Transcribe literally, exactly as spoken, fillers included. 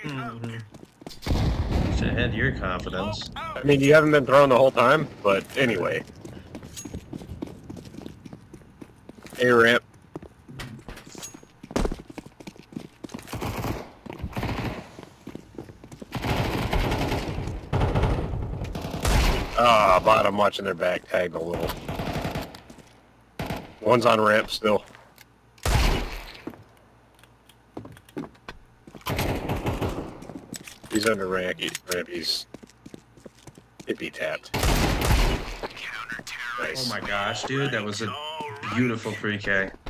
Mm-hmm. Should have had your confidence. I mean, you haven't been thrown the whole time, but anyway. A ramp. Ah, bottom watching their back, tagged a little. One's on ramp still. He's under ramp. Ramp. He's it'd be tapped. Nice. Oh my gosh, dude, that was a beautiful three K.